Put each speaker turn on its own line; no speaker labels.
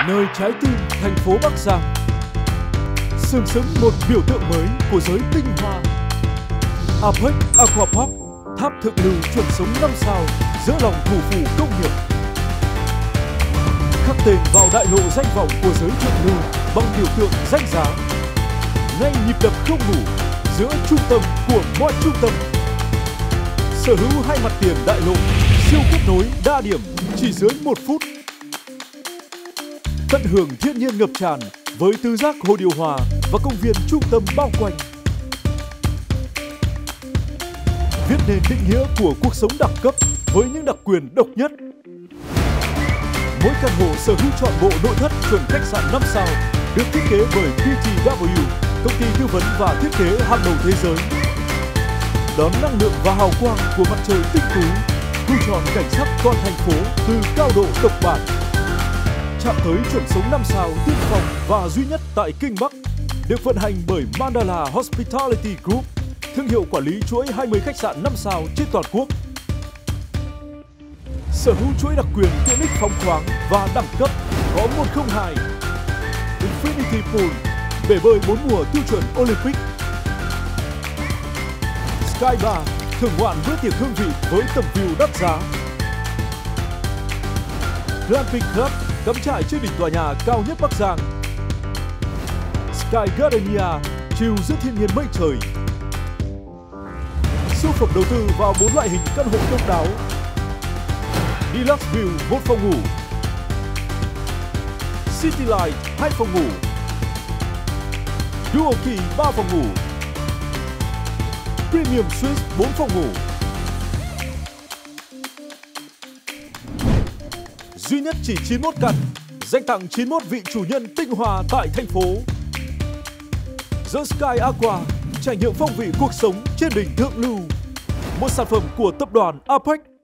nơi trái tim thành phố Bắc Giang, sừng sững một biểu tượng mới của giới tinh hoa. Apex Aquapark, tháp thượng lưu chuẩn sống 5 sao giữa lòng thủ phủ công nghiệp, khắc tên vào đại lộ danh vọng của giới thượng lưu bằng biểu tượng danh giá, ngay nhịp đập không ngủ giữa trung tâm của mọi trung tâm. Sở hữu hai mặt tiền đại lộ, siêu kết nối đa điểm chỉ dưới 1 phút. Tận hưởng thiên nhiên ngập tràn với tứ giác hồ điều hòa và công viên trung tâm bao quanh. Viết nên định nghĩa của cuộc sống đẳng cấp với những đặc quyền độc nhất. Mỗi căn hộ sở hữu trọn bộ nội thất chuẩn khách sạn 5 sao, được thiết kế bởi PTW, công ty tư vấn và thiết kế hàng đầu thế giới. Đón năng lượng và hào quang của mặt trời tinh tú, thu trọn cảnh sắc toàn thành phố từ cao độ độc bản. Chạm tới chuẩn sống 5 sao tiên phong và duy nhất tại Kinh Bắc, được vận hành bởi Mandala Hospitality Group, thương hiệu quản lý chuỗi 20 khách sạn 5 sao trên toàn quốc. Sở hữu chuỗi đặc quyền tiện ích phóng khoáng và đẳng cấp có 102. Infinity Pool, bể bơi 4 mùa tiêu chuẩn Olympic. Sky Bar, thưởng ngoạn bữa tiệc hương vị với tầm view đắt giá. Glamping Club, cắm trại trên đỉnh tòa nhà cao nhất Bắc Giang. Sky Gardenia, chill giữa thiên nhiên mây trời. Siêu phẩm đầu tư vào 4 loại hình căn hộ độc đáo. Deluxe View 1 phòng ngủ, City Light 2 phòng ngủ, Dual Key 3 phòng ngủ, Premium Suite 4 phòng ngủ. Duy nhất chỉ 91 căn, dành tặng 91 vị chủ nhân tinh hoa tại thành phố. The Sky Aqua, trải nghiệm phong vị cuộc sống trên đỉnh thượng lưu. Một sản phẩm của tập đoàn Apex.